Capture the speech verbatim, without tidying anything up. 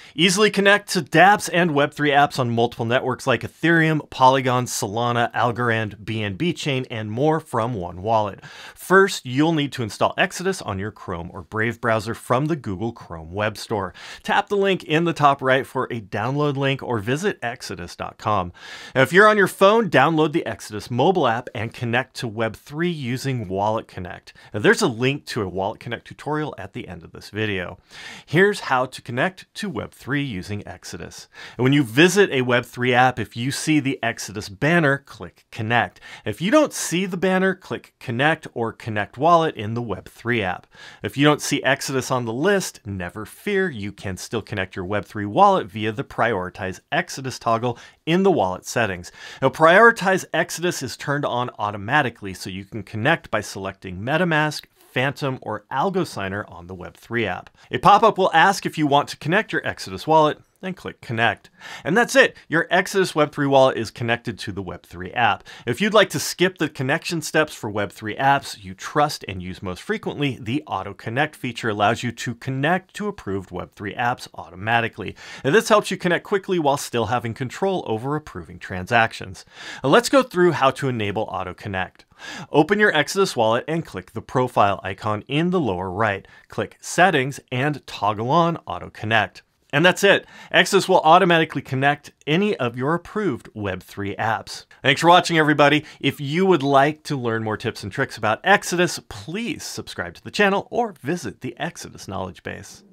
Easily connect to dApps and web three apps on multiple networks like Ethereum, Polygon, Solana, Algorand, B N B Chain, and more from one wallet. First, you'll need to install Exodus on your Chrome or Brave browser from the Google Chrome Web Store. Tap the link in the top right for a download link or visit exodus dot com. Now, if you're on your phone, download the Exodus mobile app and connect to web three using Wallet Connect. Now, there's a link to a Wallet Connect tutorial at the end of this video. Here's how to connect to web three using Exodus. And when you visit a web three app, if you see the Exodus banner, click Connect. If you don't see the banner, click Connect or Connect Wallet in the web three app. If you don't see Exodus on the list, never fear, you can still connect your web three wallet via the Prioritize Exodus toggle in the wallet settings. Now, Prioritize Exodus is turned on automatically, so you can connect by selecting MetaMask, Phantom, or Algo Signer on the web three app. A pop-up will ask if you want to connect your Exodus wallet, then click Connect. And that's it. Your Exodus web three wallet is connected to the web three app. If you'd like to skip the connection steps for web three apps you trust and use most frequently, the Auto Connect feature allows you to connect to approved web three apps automatically. And this helps you connect quickly while still having control over approving transactions. Now, let's go through how to enable Auto Connect. Open your Exodus wallet and click the profile icon in the lower right. Click Settings and toggle on Auto Connect. And that's it. Exodus will automatically connect any of your approved web three apps. Thanks for watching, everybody. If you would like to learn more tips and tricks about Exodus, please subscribe to the channel or visit the Exodus knowledge base.